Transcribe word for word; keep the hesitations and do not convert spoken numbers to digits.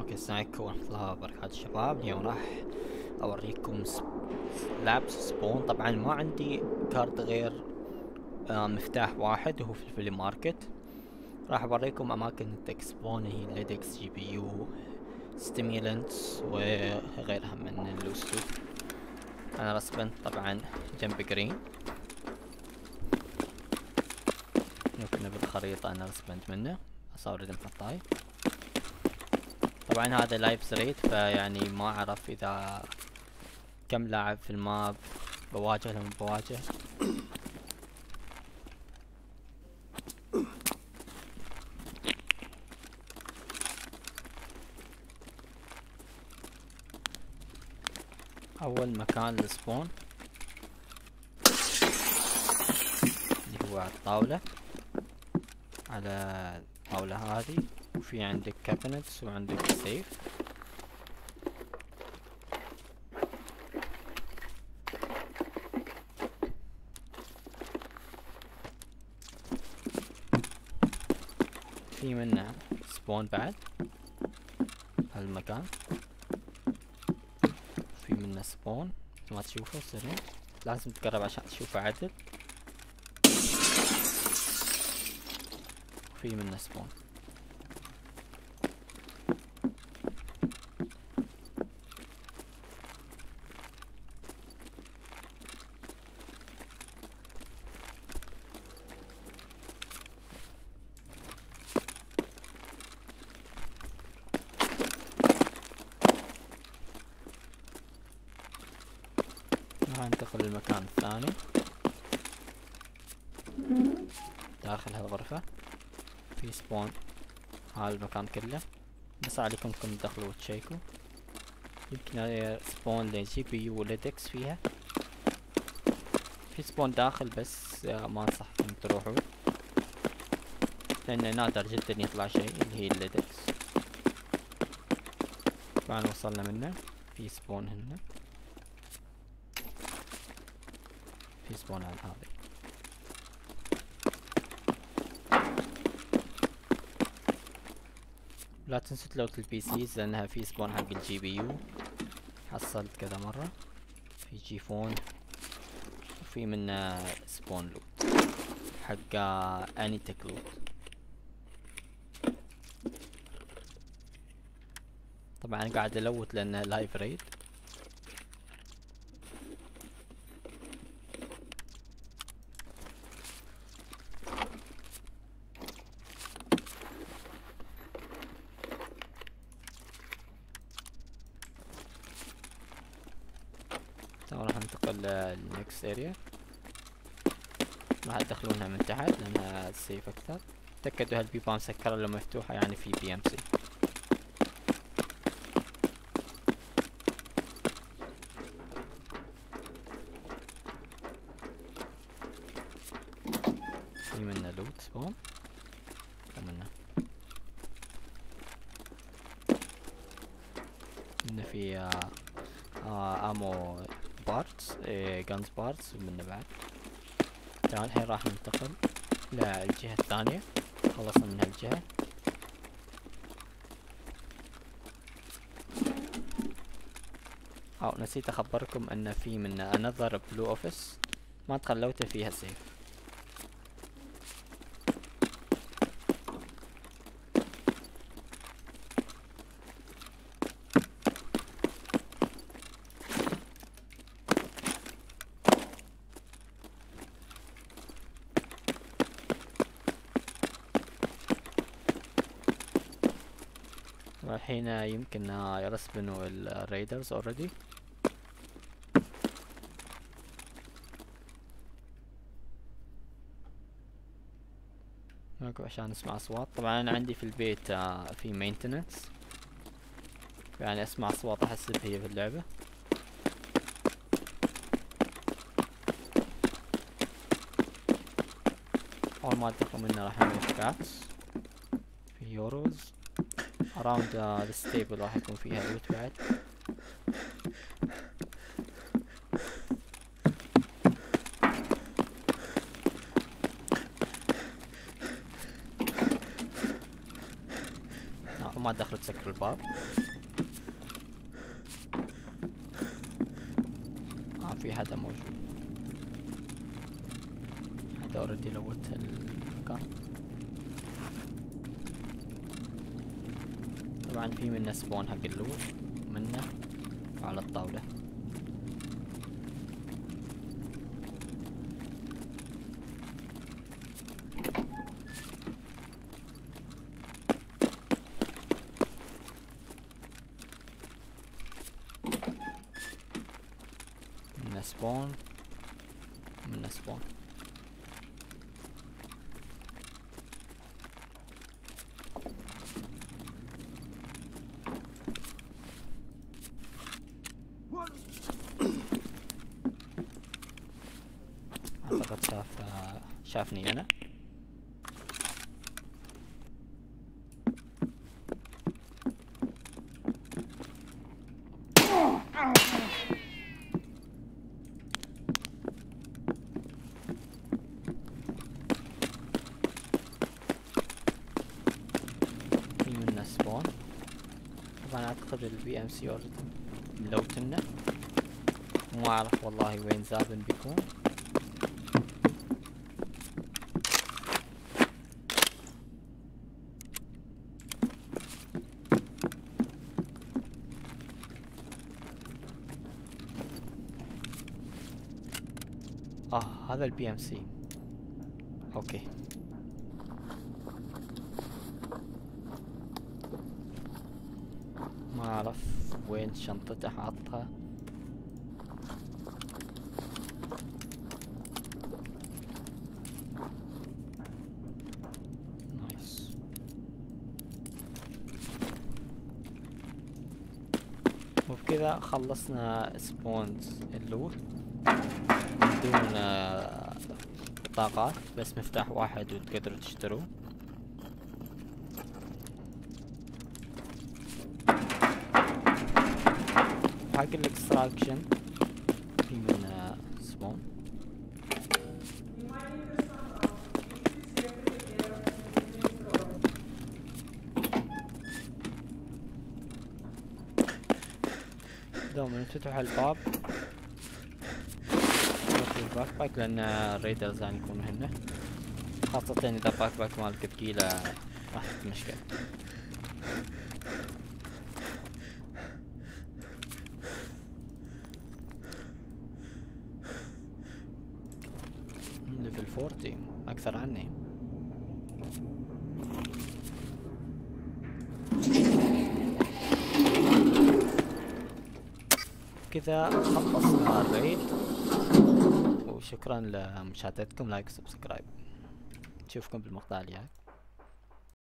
السلام عليكم ورحمة الله وبركاته شباب. اليوم راح اوريكم لعب سبون. طبعا ما عندي كارت غير آه مفتاح واحد وهو في الفلي ماركت. راح اوريكم اماكن تكسبون هي ليدكس جي بي يو ستيميلنتس وغيرها من الاسلوب. انا رسبنت طبعا جنب جرين، يمكن بالخريطة انا رسبنت منه اصور دم حطاي. طبعا هذا لايف ثريد، فيعني ما اعرف اذا كم لاعب في الماب بواجه لما بواجه. اول مكان للسبون اللي هو على الطاولة، على الطاولة هذه، وفي عندك كابينتس وعندك سيف. في منه سبون بعد هالمكان، في منه سبون ما تشوفه سريع، لازم تقرب عشان تشوفه عدل. في منه سبون. راح ننتقل للمكان الثاني داخل هالغرفة. في سبون هذا المكان كله، بس عليكم انكم تدخلوا وتشيكوا. يمكن سبون لجي بي يو وليدكس فيها. في سبون داخل بس ما انصح انكم تروحوا، لان نادر جدا يطلع شيء اللي هي الليدكس. طبعا وصلنا منه. في سبون هنا، في سبون على هذه. لا تنسوا تلوت البي سيز لانها في سبون حق الجي بي يو، حصلت كذا مرة. في جي فون، وفي منه سبون لوت حق انيتك لوت. طبعا قاعد الوت لانه لايف ريد. راح ننتقل للنكست اريا، راح تدخلونها من تحت لانها سيف اكثر. تأكدوا هالبيبان مسكرة لو مفتوحة، يعني في بي ام سي. في منه لوت سبون ومنه منه في آه آه امو بارتس، إيه جانز بارتس ومنه بعد. تمام الحين راح ننتقل للجهة الثانية. خلصنا من هالجهة. او نسيت اخبركم ان في من انذر بلو اوفيس ما تخلوته فيها سيف. الحين يمكن يرسبنوا الريدرز اوريدي. نوقف عشان نسمع اصوات. طبعا انا عندي في البيت في مينتننس، يعني اسمع اصوات احسب هي في اللعبة. اول ما ادخل منه راح نعمل كاتس. في يوروز around the stable راح يكون فيها لوت بعد. ما تدخل تسكر الباب. اه في حدا موجود، حدا اوريدي لوت المكان. طبعا في منه سبون حق اللوت، منه على الطاولة. منه سبون، منه سبون. اعتقد شاف شافني انا. في منه سبون. طبعا اعتقد البي ام سي اوريدي ملوتنا، مو اعرف والله وين زابن بيكون. اه هذا البي ام سي. اوكي ما اعرف وين شنطته حاطها. نايس. وبكذا خلصنا سبونز اللوت بدون آه بطاقات، بس مفتاح واحد وتقدروا تشتروه. حق الاكستراكشن في من سبون. دوم نفتح الباب الباك باك، لان الريدرز يعني يكونوا هنا، خاصة اذا باك باك مالك ثقيلة راح تتمشكل. ليفل أربعين اكثر عني. كذا خلصنا الريد، وشكرا لمشاهدتكم. لايك وسبسكرايب، نشوفكم بالمقطع الجاي.